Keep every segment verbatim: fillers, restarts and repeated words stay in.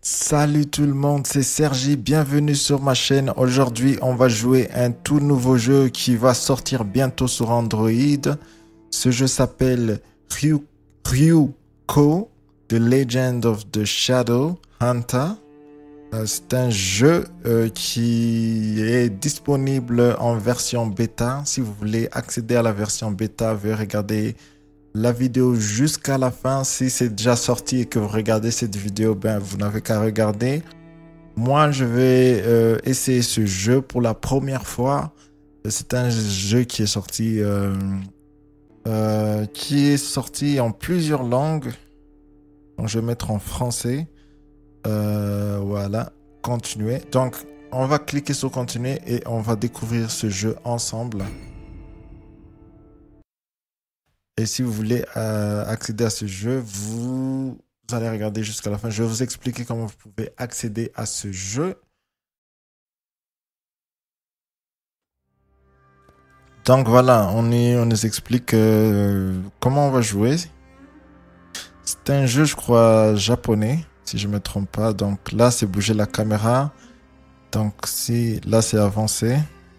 Salut tout le monde, c'est Sergi, bienvenue sur ma chaîne. Aujourd'hui, on va jouer un tout nouveau jeu qui va sortir bientôt sur Android. Ce jeu s'appelle Ryu, Ryuko, The Legend of the Shadow Hunter. Euh, c'est un jeu euh, qui est disponible en version bêta. Si vous voulez accéder à la version bêta, veuillez regarder la vidéo jusqu'à la fin. Si c'est déjà sorti et que vous regardez cette vidéo, ben vous n'avez qu'à regarder. Moi, je vais euh, essayer ce jeu pour la première fois. C'est un jeu qui est sorti, euh, euh, qui est sorti en plusieurs langues. Donc, je vais mettre en français. Euh, voilà, continuer. Donc, on va cliquer sur continuer et on va découvrir ce jeu ensemble. Et si vous voulez euh, accéder à ce jeu, vous, vous allez regarder jusqu'à la fin. Je vais vous expliquer comment vous pouvez accéder à ce jeu. Donc voilà, on, y, on nous explique euh, comment on va jouer. C'est un jeu, je crois, japonais, si je ne me trompe pas. Donc là, c'est bouger la caméra. Donc si là, c'est avancer.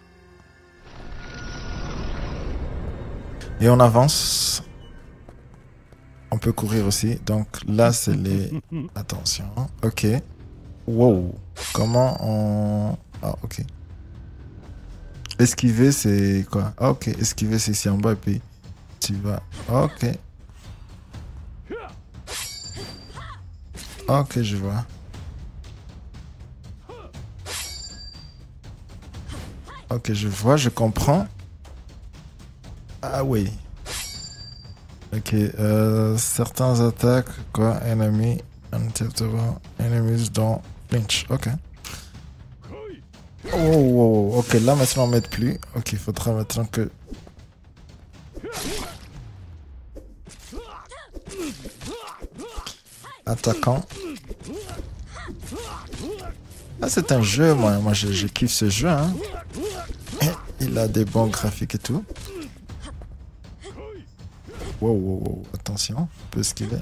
Et on avance. On peut courir aussi. Donc là, c'est les... Attention. Ok. Wow. Comment on... Ah, ok. Esquiver, c'est quoi? Ah, ok. Esquiver, c'est ici en bas et puis tu vas... Ok. Ok, je vois. Ok, je vois, je comprends. Ah oui. Ok, euh, certains attaques, quoi, ennemis, untippable, enemies don't flinch. Ok. Oh, oh, oh, ok, là maintenant on m'aide plus. Ok, il faudra maintenant que... Attaquant. Ah, c'est un jeu, moi, moi je, je kiffe ce jeu. Hein. Il a des bons graphiques et tout. Wow, wow, wow, attention, on peut esquiver.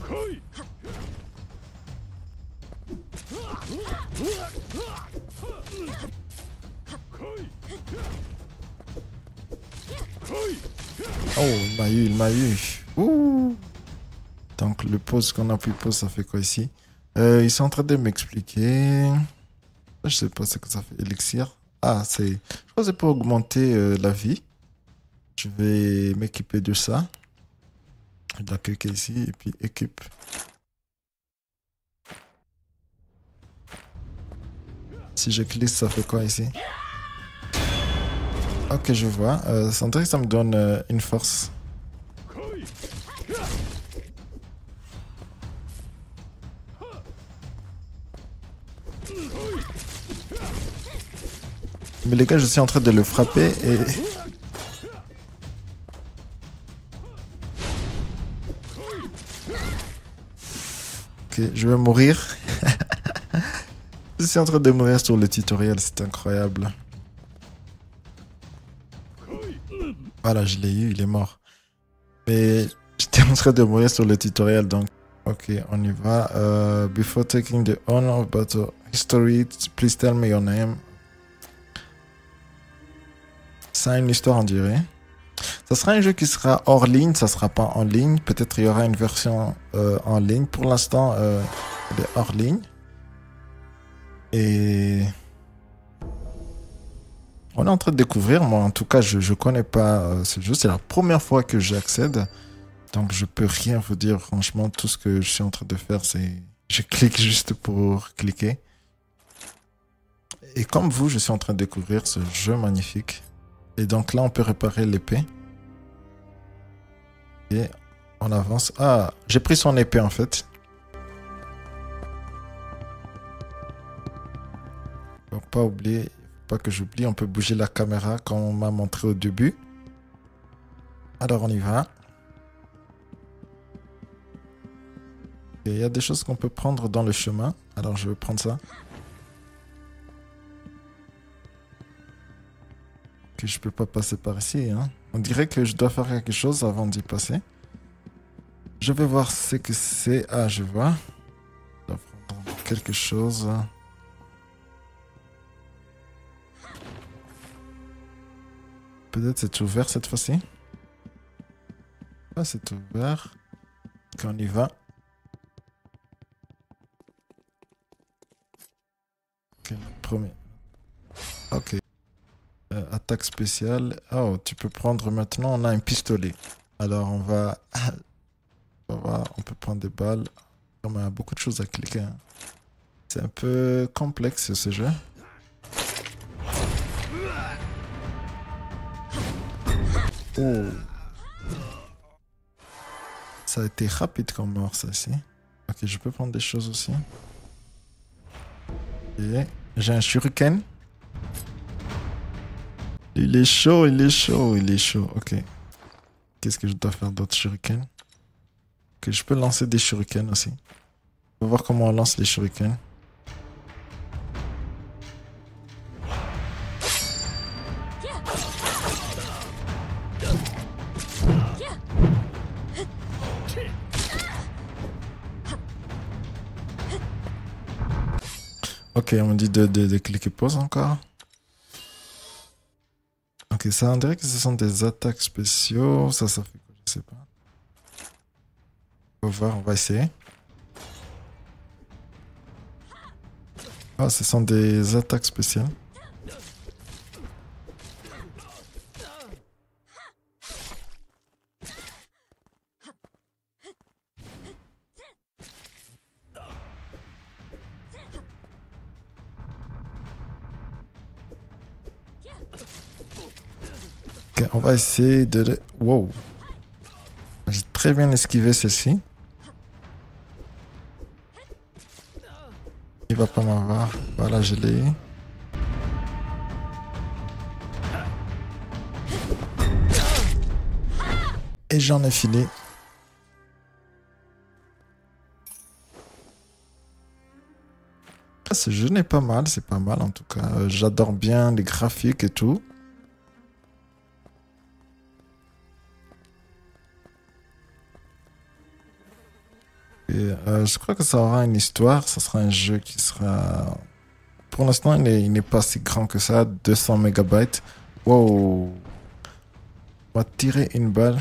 Oh, il m'a eu, il m'a eu. Ouh. Donc le pause qu'on a pu pause, ça fait quoi ici? euh, Ils sont en train de m'expliquer. Je sais pas ce que ça fait. Élixir. Ah, c'est... Je crois que c'est pour augmenter euh, la vie. Je vais m'équiper de ça. Je dois cliquer ici et puis équipe. Si je clique, ça fait quoi ici? Ok, je vois. Euh, ça dirait que ça me donne euh, une force. Mais les gars, je suis en train de le frapper et... Ok, je vais mourir. Je suis en train de mourir sur le tutoriel, c'est incroyable. Voilà, je l'ai eu, il est mort. Mais j'étais en train de mourir sur le tutoriel, donc... Ok, on y va. Uh, before taking the honor of battle history, please tell me your name. C'est une histoire en durée. Ça sera un jeu qui sera hors ligne, ça sera pas en ligne. Peut-être il y aura une version euh, en ligne. Pour l'instant, euh, elle est hors ligne. Et on est en train de découvrir. Moi, en tout cas, je ne connais pas euh, ce jeu. C'est la première fois que j'accède. Donc, je peux rien vous dire. Franchement, tout ce que je suis en train de faire, c'est... Je clique juste pour cliquer. Et comme vous, je suis en train de découvrir ce jeu magnifique. Et donc là, on peut réparer l'épée. Et on avance. Ah, j'ai pris son épée en fait. Faut pas oublier, faut pas que j'oublie, on peut bouger la caméra comme on m'a montré au début. Alors on y va. Il y a des choses qu'on peut prendre dans le chemin. Alors je vais prendre ça. Que je peux pas passer par ici. Hein. On dirait que je dois faire quelque chose avant d'y passer. Je vais voir ce que c'est. Ah, je vois. Ok. quelque chose. Peut-être c'est ouvert cette fois-ci. Ah, c'est ouvert. Ok, on y va. Ok, premier. Ok. Euh, attaque spéciale. Oh, tu peux prendre maintenant. On a un pistolet. Alors on va. On va voir. On peut prendre des balles. On a beaucoup de choses à cliquer. Hein. C'est un peu complexe ce jeu. Oh. Ça a été rapide comme mort, ça aussi. Ok, je peux prendre des choses aussi. Ok. J'ai un shuriken. Il est chaud, il est chaud, il est chaud. Ok. Qu'est-ce que je dois faire d'autre, shuriken? Ok, je peux lancer des shurikens aussi. On va voir comment on lance les shurikens. Ok, on me dit de, de, de cliquer pause encore. Ok, ça on dirait que ce sont des attaques spéciaux. Ça, ça fait quoi? Je sais pas. On va voir, on va essayer. Ah, ce sont des attaques spéciales. Ok, on va essayer de... Wow. J'ai très bien esquivé celle-ci. Il va pas m'avoir. Voilà, je l'ai. Et j'en ai fini. Ce jeu n'est pas mal, c'est pas mal en tout cas. Euh, J'adore bien les graphiques et tout. Et euh, je crois que ça aura une histoire. Ça sera un jeu qui sera... Pour l'instant, il n'est pas si grand que ça. deux cents mégabytes. Wow. On va tirer une balle.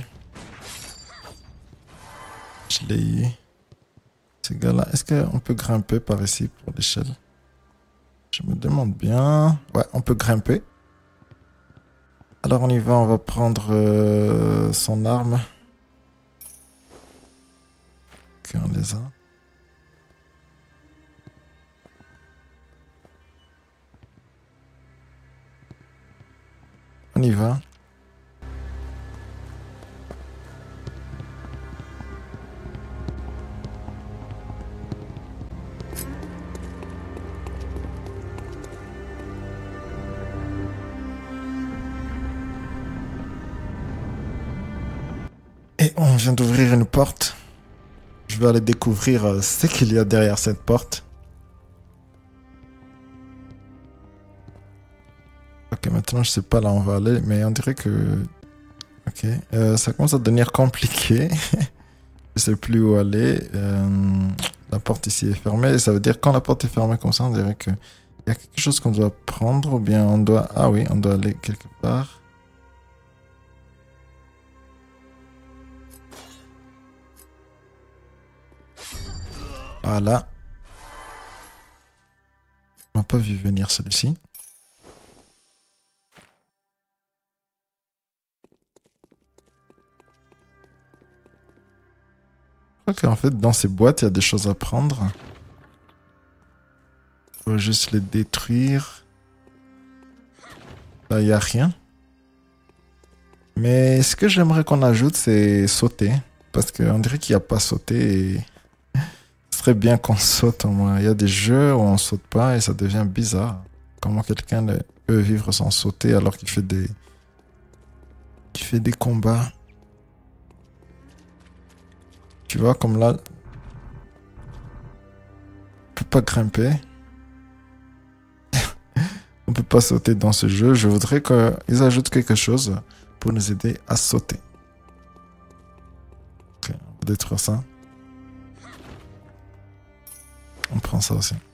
Je l'ai eu. Ces gars-là, est-ce qu'on peut grimper par ici pour l'échelle? Je me demande bien. Ouais, on peut grimper. Alors on y va, on va prendre euh, son arme. Ok, on les a. On y va. Et on vient d'ouvrir une porte. Je vais aller découvrir euh, ce qu'il y a derrière cette porte. Ok, maintenant je sais pas là où on va aller, mais on dirait que... Ok, euh, ça commence à devenir compliqué. Je sais plus où aller. Euh, la porte ici est fermée. Ça veut dire que quand la porte est fermée comme ça, on dirait que il y a quelque chose qu'on doit prendre ou bien on doit... Ah oui, on doit aller quelque part. Voilà. On n'a pas vu venir celui-ci. Ok, en fait, dans ces boîtes, il y a des choses à prendre. Il faut juste les détruire. Là, il n'y a rien. Mais ce que j'aimerais qu'on ajoute, c'est sauter. Parce qu'on dirait qu'il n'y a pas sauté. Et... ce serait bien qu'on saute au moins. Il y a des jeux où on saute pas et ça devient bizarre. Comment quelqu'un peut vivre sans sauter alors qu'il fait des... qu'il fait des combats. Tu vois, comme là... on peut pas grimper. On peut pas sauter dans ce jeu. Je voudrais qu'ils ajoutent quelque chose pour nous aider à sauter. Ok, on va détruire ça. On prend ça aussi.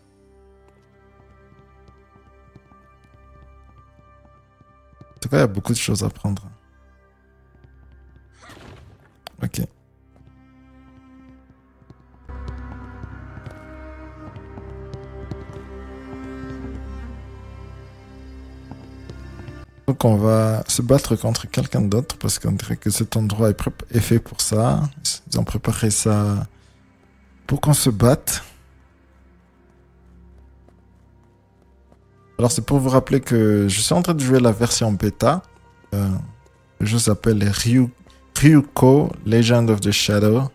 tout cas, il y a beaucoup de choses à prendre. Ok. Donc on va se battre contre quelqu'un d'autre parce qu'on dirait que cet endroit est, est fait pour ça. Ils ont préparé ça pour qu'on se batte. Alors c'est pour vous rappeler que je suis en train de jouer la version bêta. Euh, le jeu s'appelle Ryu, Ryuko Legend of the Shadow.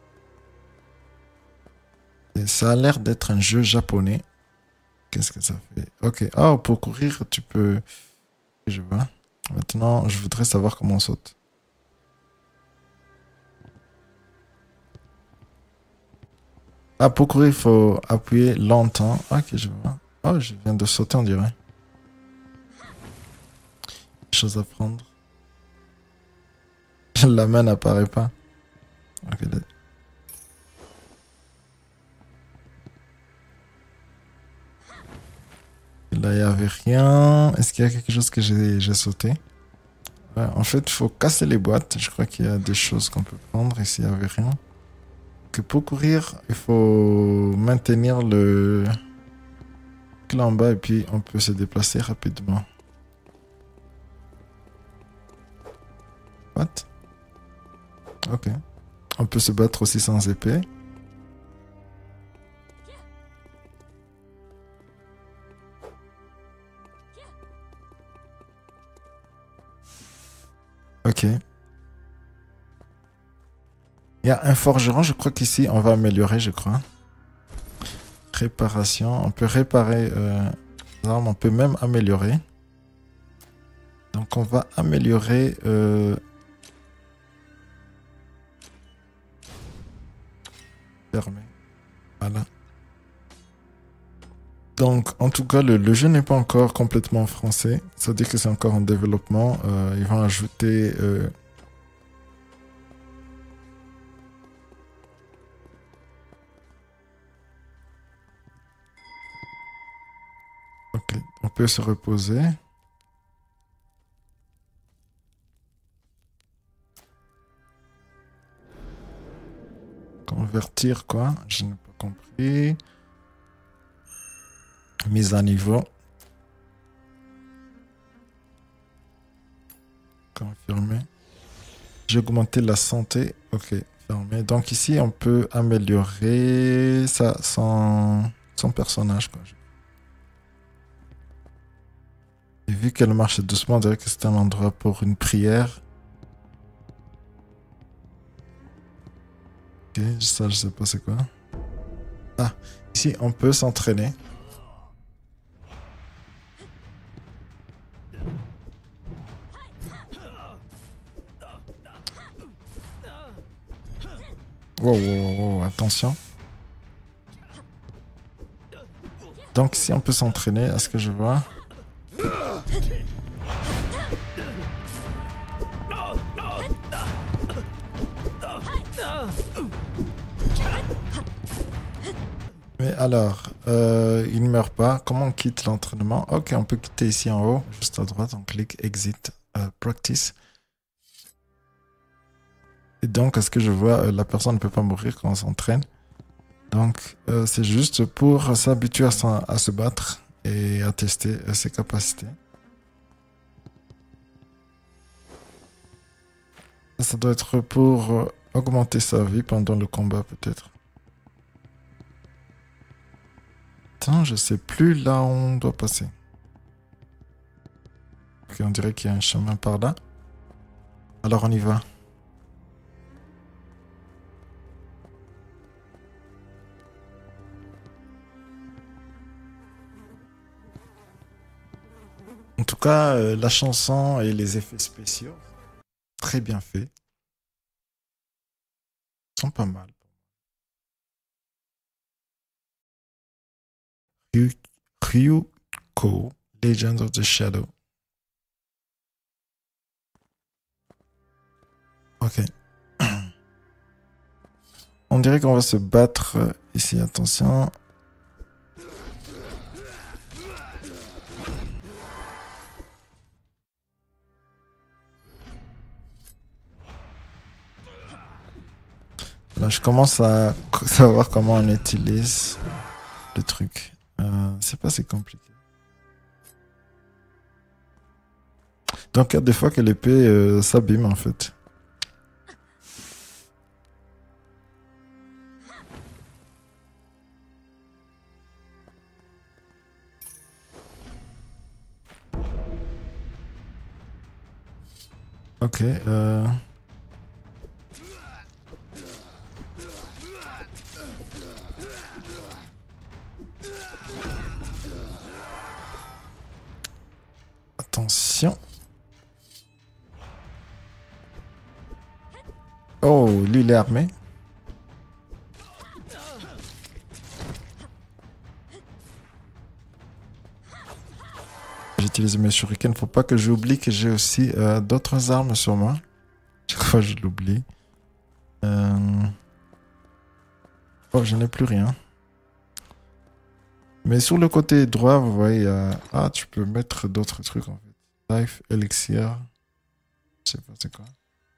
Et ça a l'air d'être un jeu japonais. Qu'est-ce que ça fait? Ok. Oh, pour courir, tu peux... Je vois. Maintenant, je voudrais savoir comment on saute. Ah, pour courir, il faut appuyer longtemps. Ok, je vois. Oh, je viens de sauter, on dirait. Chose à prendre. La main n'apparaît pas. Ok, là. Là, il n'y avait rien. Est-ce qu'il y a quelque chose que j'ai sauté? Ouais, en fait, il faut casser les boîtes. Je crois qu'il y a des choses qu'on peut prendre. Ici, il n'y avait rien. Que pour courir, il faut maintenir le clé en bas et puis on peut se déplacer rapidement. What? Ok. On peut se battre aussi sans épée. Ok. Il y a un forgeron, je crois qu'ici on va améliorer, je crois. Réparation, on peut réparer euh, l'arme, on peut même améliorer. Donc on va améliorer... Euh... Fermé. Voilà. Donc en tout cas, le, le jeu n'est pas encore complètement en français. Ça veut dire que c'est encore en développement. Euh, ils vont ajouter... Euh... Ok, on peut se reposer. Convertir quoi? Je n'ai pas compris. Mise à niveau. Confirmer. J'ai augmenté la santé. Ok, fermé. Donc ici, on peut améliorer ça, son, son personnage, quoi. Et vu qu'elle marche doucement, on dirait que c'est un endroit pour une prière. Ok, ça, je sais pas c'est quoi. Ah, ici, on peut s'entraîner. Wow, wow, wow, wow, attention. Donc ici, on peut s'entraîner, à ce que je vois. Mais alors, euh, il ne meurt pas. Comment on quitte l'entraînement? Ok, on peut quitter ici en haut, juste à droite. On clique Exit, euh, Practice. Et donc, à ce que je vois, euh, la personne ne peut pas mourir quand on s'entraîne. Donc, euh, c'est juste pour s'habituer à, à se battre et à tester euh, ses capacités. Ça doit être pour euh, augmenter sa vie pendant le combat, peut-être. Attends, je sais plus là où on doit passer. Ok, on dirait qu'il y a un chemin par là. Alors, on y va. En tout cas, euh, la chanson et les effets spéciaux, très bien faits. Ils sont pas mal. Ryu, Ryuko, Legends of the Shadow. Ok. On dirait qu'on va se battre euh, ici, attention. Là, je commence à savoir comment on utilise le truc. Euh, c'est pas si compliqué. Donc, il y a des fois que l'épée euh, s'abîme en fait. Ok. Euh... Attention. Oh, lui, il est armé. J'utilise mes shurikens. Faut pas que j'oublie que j'ai aussi euh, d'autres armes sur moi. Chaque fois, je l'oublie. Euh... Oh, je n'ai plus rien. Mais sur le côté droit, vous voyez, euh... ah, tu peux mettre d'autres trucs en fait. Life, elixir. Je sais pas c'est quoi.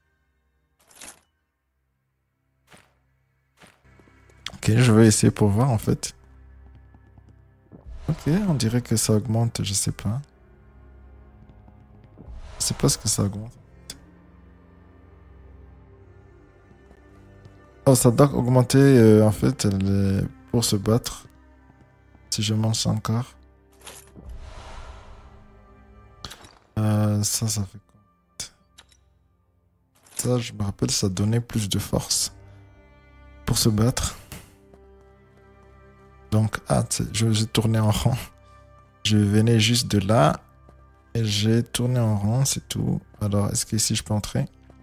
Ok, je vais essayer pour voir en fait. Ok, on dirait que ça augmente, je sais pas. Je sais pas ce que ça augmente. Oh, ça doit augmenter euh, en fait les... pour se battre. Si je mange ça encore. Euh, ça, ça fait quoi? Ça, je me rappelle, ça donnait plus de force pour se battre. Donc, ah, je j'ai tourné en rond. Je venais juste de là et j'ai tourné en rond, c'est tout. Alors, est-ce qu'ici je peux entrer?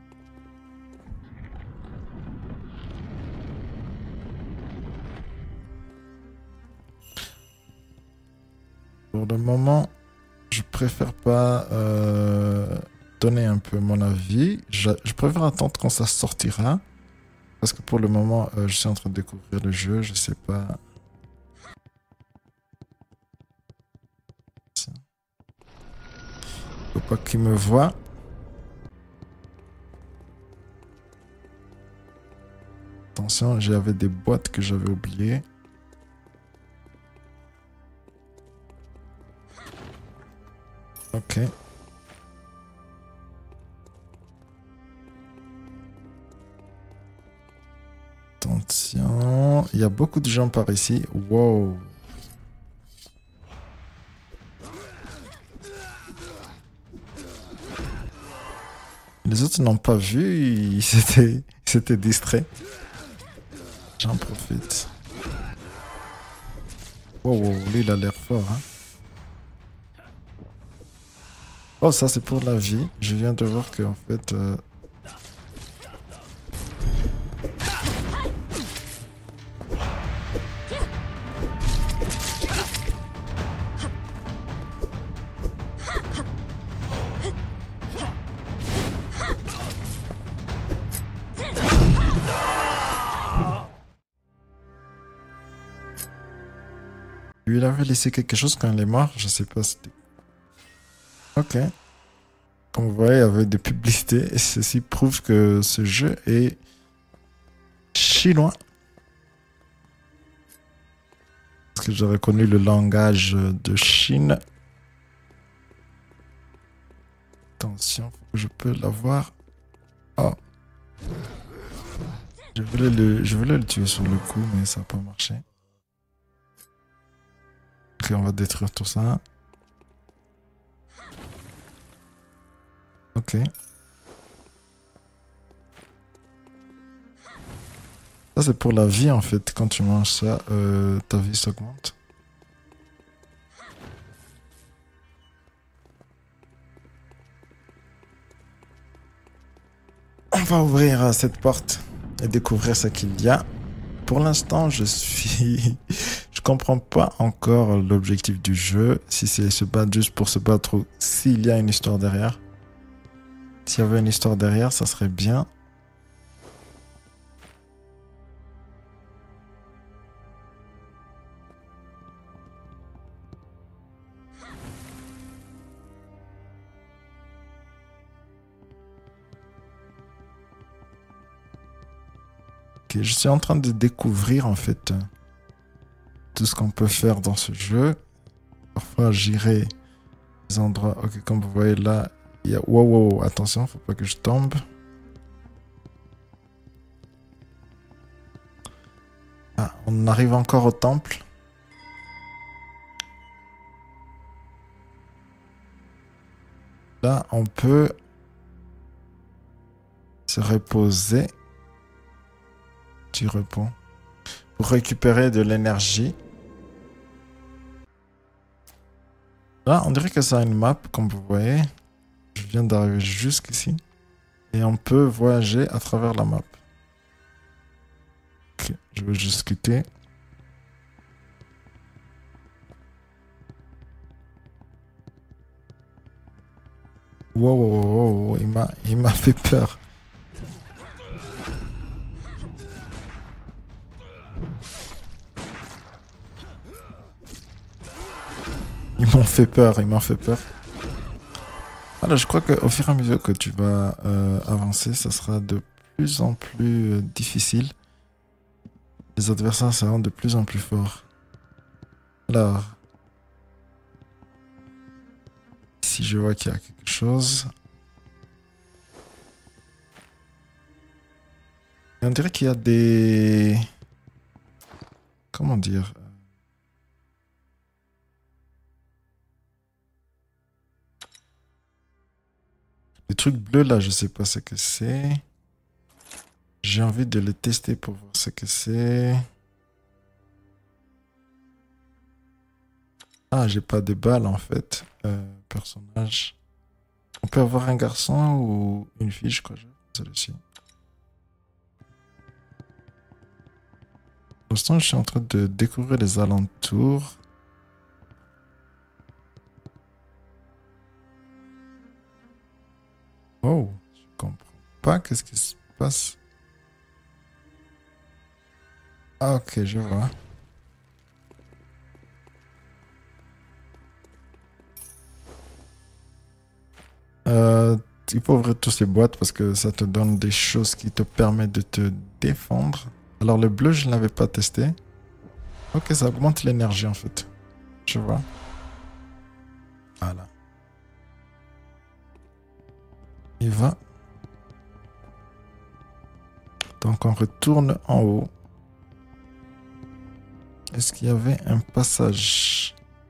Pour le moment, je préfère pas euh, donner un peu mon avis. Je, je préfère attendre quand ça sortira. Parce que pour le moment, euh, je suis en train de découvrir le jeu. Je sais pas. Faut pas qu'il me voit. Attention, j'avais des boîtes que j'avais oubliées. Ok. Attention. Il y a beaucoup de gens par ici. Wow. Les autres n'ont pas vu. Ils s'étaient, ils s'étaient distraits. J'en profite. Wow, wow, lui, il a l'air fort, hein. Oh, ça, c'est pour la vie. Je viens de voir que, en fait... Euh... Lui, il avait laissé quelque chose quand il est mort. Je sais pas. C'était... Ok. Comme vous voyez, il y avait des publicités. Et ceci prouve que ce jeu est chinois. Parce que j'ai reconnu le langage de Chine. Attention, je peux l'avoir. Oh. Je voulais, le, je voulais le tuer sur le coup, mais ça n'a pas marché. Ok, on va détruire tout ça. Ok. Ça, c'est pour la vie, en fait. Quand tu manges ça, euh, ta vie s'augmente. On va ouvrir cette porte et découvrir ce qu'il y a. Pour l'instant, je suis... je comprends pas encore l'objectif du jeu. Si c'est se battre juste pour se battre ou s'il y a une histoire derrière. S'il y avait une histoire derrière, ça serait bien. Ok, Ok, je suis en train de découvrir en fait tout ce qu'on peut faire dans ce jeu. Parfois j'irai des endroits. Ok, comme vous voyez là, il y a. Wow, wow, wow, attention, faut pas que je tombe. Ah, on arrive encore au temple. Là, on peut se reposer. Petit repos. Pour récupérer de l'énergie. Là, on dirait que ça a une map, comme vous voyez. Je viens d'arriver jusqu'ici. Et on peut voyager à travers la map. Ok, je vais juste quitter. Wow, wow, wow, wow, il m'a, il m'a fait peur. Ils m'ont fait peur, ils m'ont fait peur. Alors, je crois qu'au fur et à mesure que tu vas euh, avancer, ça sera de plus en plus euh, difficile. Les adversaires seront de plus en plus forts. Alors, ici je vois qu'il y a quelque chose. Et on dirait qu'il y a des... Comment dire? Les trucs bleus là, je sais pas ce que c'est. J'ai envie de les tester pour voir ce que c'est. Ah, j'ai pas de balles en fait. Euh, personnage. On peut avoir un garçon ou une fille, je crois. Celui-ci. Pour l'instant, je suis en train de découvrir les alentours. Oh, je comprends pas. Qu'est-ce qui se passe? Ah, ok, je vois. Euh, il faut ouvrir toutes ces boîtes parce que ça te donne des choses qui te permettent de te défendre. Alors le bleu, je ne l'avais pas testé. Ok, ça augmente l'énergie en fait. Je vois. Voilà. Il va. Donc on retourne en haut. Est-ce qu'il y avait un passage?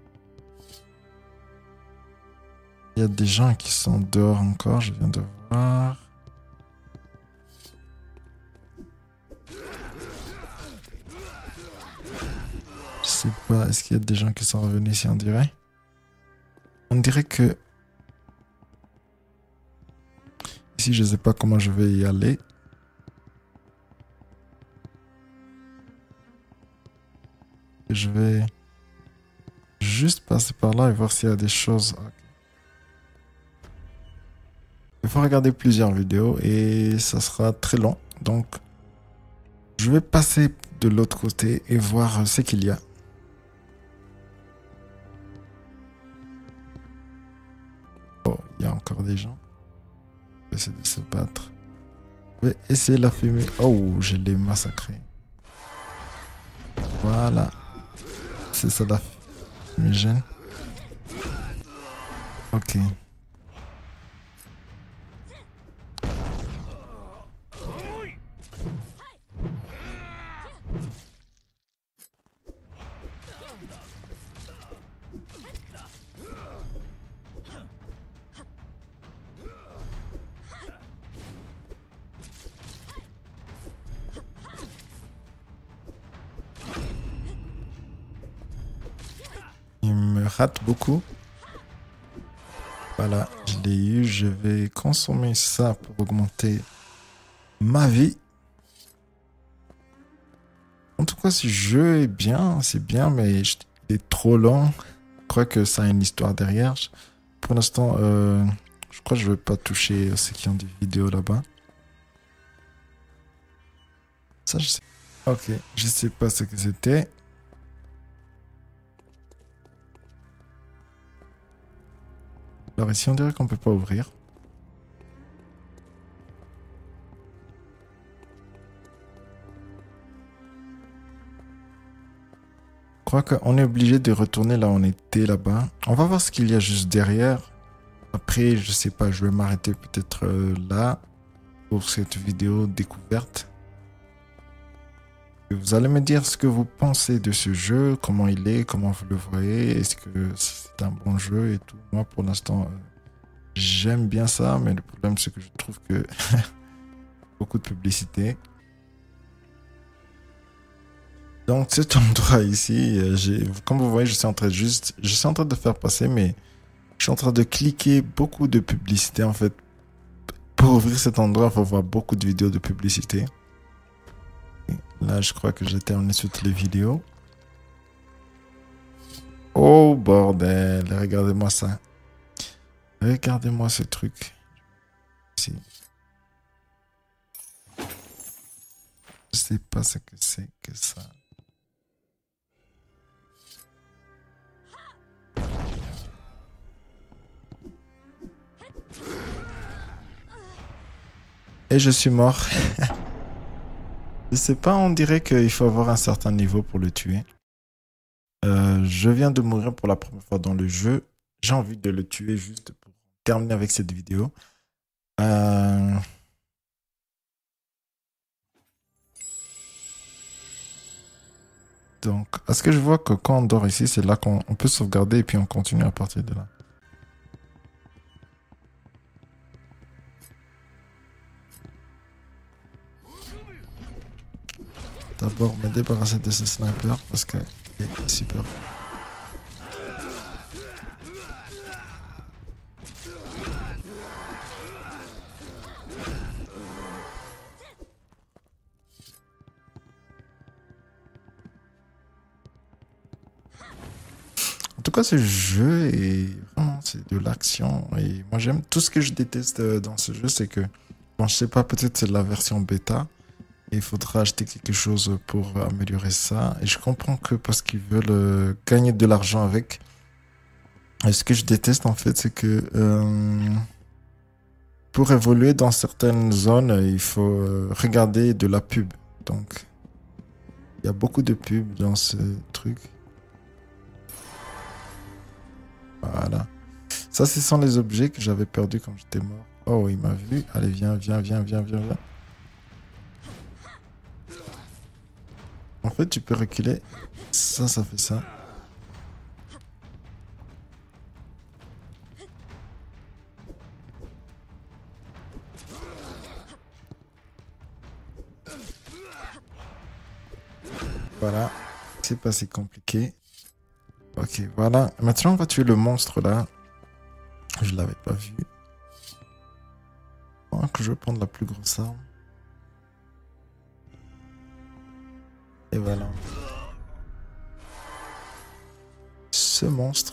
Il y a des gens qui sont dehors encore, je viens de voir. Je sais pas, est-ce qu'il y a des gens qui sont revenus ici, on dirait? On dirait que... Ici, je sais pas comment je vais y aller. Je vais juste passer par là et voir s'il y a des choses. Il faut regarder plusieurs vidéos et ça sera très long. Donc, je vais passer de l'autre côté et voir ce qu'il y a. Oh, il y a encore des gens. Je vais essayer de se battre. Je vais essayer la fumée. Oh, je l'ai massacré. Voilà. C'est ça la fumigène. Ok. Il me rate beaucoup. Voilà, je l'ai eu. Je vais consommer ça pour augmenter ma vie. En tout cas, ce jeu est bien, c'est bien, mais il est trop long. Je crois que ça a une histoire derrière. Pour l'instant, euh, je crois que je vais pas toucher ceux qui ont des vidéos là-bas. Ça, je sais. Ok, je sais pas ce que c'était. Alors ici, on dirait qu'on peut pas ouvrir. crois qu'on est obligé de retourner là où on était là-bas. On va voir ce qu'il y a juste derrière. Après, je sais pas, je vais m'arrêter peut-être euh, là pour cette vidéo découverte. Et vous allez me dire ce que vous pensez de ce jeu, comment il est, comment vous le voyez, est-ce que c'est un bon jeu et tout. Moi, pour l'instant, euh, j'aime bien ça, mais le problème, c'est que je trouve que beaucoup de publicité. Donc cet endroit ici, euh, j'ai, comme vous voyez, je suis en train de juste, je suis en train de faire passer, mais je suis en train de cliquer beaucoup de publicité en fait. Pour ouvrir cet endroit, il faut voir beaucoup de vidéos de publicité. Et là, je crois que j'ai terminé toutes les vidéos. Oh bordel, regardez-moi ça. Regardez-moi ce truc. Ici. Je sais pas ce que c'est que ça. Et je suis mort. Je sais pas, on dirait qu'il faut avoir un certain niveau pour le tuer. Euh, je viens de mourir pour la première fois dans le jeu. J'ai envie de le tuer juste pour terminer avec cette vidéo. Euh... Donc, est-ce que je vois que quand on dort ici, c'est là qu'on peut sauvegarder et puis on continue à partir de là. D'abord, me débarrasser de ce sniper parce qu'il est super. En tout cas, ce jeu est vraiment, c'est de l'action et moi j'aime tout ce que je déteste dans ce jeu, c'est que, bon, je sais pas, peut-être c'est la version bêta. Il faudra acheter quelque chose pour améliorer ça. Et je comprends que parce qu'ils veulent euh, gagner de l'argent avec. Et ce que je déteste en fait, c'est que euh, pour évoluer dans certaines zones, il faut euh, regarder de la pub. Donc, il y a beaucoup de pubs dans ce truc. Voilà. Ça, ce sont les objets que j'avais perdus quand j'étais mort. Oh, il m'a vu. Allez, viens, viens, viens, viens, viens, viens. En fait, tu peux reculer. Ça, ça fait ça. Voilà. C'est pas si compliqué. Ok, voilà. Maintenant, on va tuer le monstre là. Je l'avais pas vu. Donc, je vais prendre la plus grosse arme. Et voilà. Ce monstre.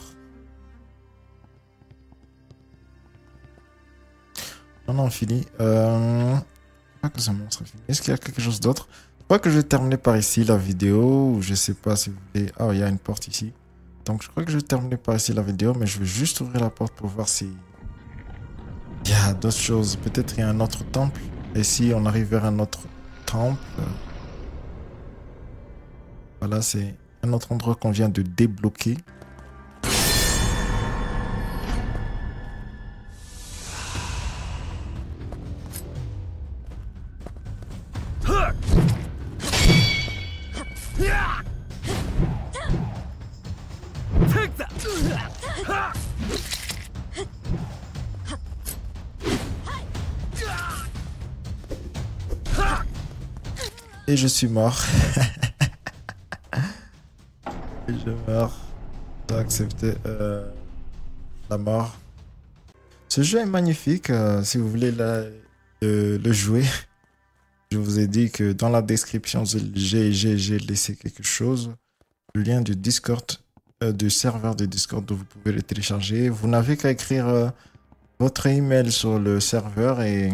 Non, non, fini. Euh... Pas que ce monstre est fini. Est-ce qu'il y a quelque chose d'autre? Je crois que je vais terminer par ici la vidéo. Je sais pas si vous voulez... Ah, oh, il y a une porte ici. Donc, je crois que je vais terminer par ici la vidéo. Mais je vais juste ouvrir la porte pour voir si... il y a d'autres choses. Peut-être il y a un autre temple. Et si on arrive vers un autre temple... Voilà, c'est un autre endroit qu'on vient de débloquer. Et je suis mort. Et je meurs. J'ai accepté euh, la mort. Ce jeu est magnifique. Euh, si vous voulez la, euh, le jouer, je vous ai dit que dans la description, j'ai laissé quelque chose. Le lien du Discord, euh, du serveur de Discord où vous pouvez le télécharger. Vous n'avez qu'à écrire euh, votre email sur le serveur et,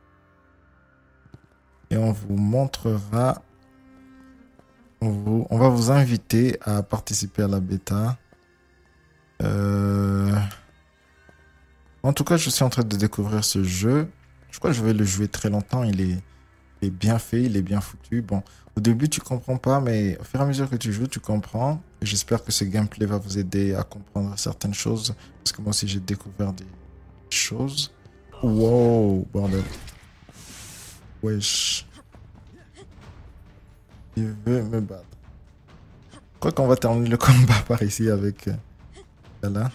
et on vous montrera. On, vous, on va vous inviter à participer à la bêta. Euh... En tout cas, je suis en train de découvrir ce jeu. Je crois que je vais le jouer très longtemps. Il est, il est bien fait, il est bien foutu. Bon, au début, tu comprends pas, mais au fur et à mesure que tu joues, tu comprends. J'espère que ce gameplay va vous aider à comprendre certaines choses. Parce que moi aussi, j'ai découvert des choses. Wow, bordel. Wesh. Il veut me battre. Je crois qu'on va terminer le combat par ici avec... Euh, là.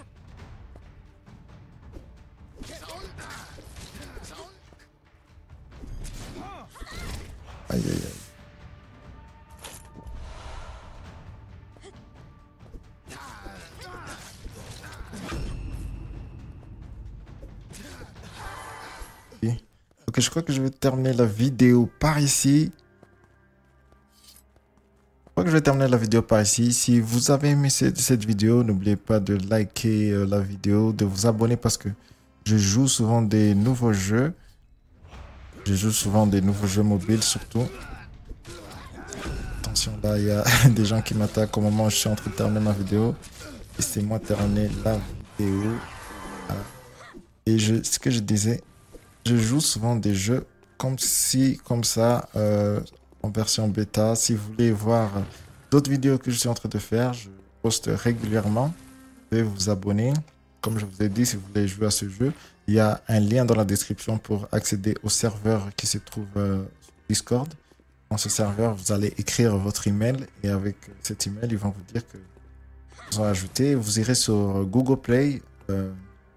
Aïe, aïe, aïe. Ok, je crois que je vais terminer la vidéo par ici. Je crois que je vais terminer la vidéo par ici. Si vous avez aimé cette, cette vidéo, n'oubliez pas de liker euh, la vidéo, de vous abonner parce que je joue souvent des nouveaux jeux. Je joue souvent des nouveaux jeux mobiles surtout. Attention, là, il y a des gens qui m'attaquent au moment où je suis en train de terminer ma vidéo. Laissez-moi terminer la vidéo. Voilà. Et je, ce que je disais, je joue souvent des jeux comme si, comme ça, euh, en version bêta. Si vous voulez voir d'autres vidéos que je suis en train de faire, je poste régulièrement. Vous pouvez vous abonner. Comme je vous ai dit, si vous voulez jouer à ce jeu, il y a un lien dans la description pour accéder au serveur qui se trouve euh, sur Discord. Dans ce serveur, vous allez écrire votre email et avec cet email, ils vont vous dire que vous ont ajouté. Vous irez sur Google Play. Euh,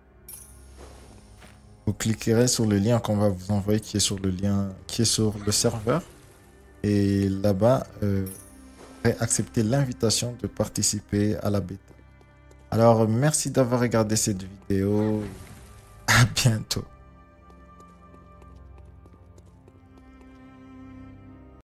Vous cliquerez sur le lien qu'on va vous envoyer qui est sur le lien, qui est sur le serveur. Et là-bas, euh, vous pourrez accepter l'invitation de participer à la bêta. Alors, merci d'avoir regardé cette vidéo. À bientôt.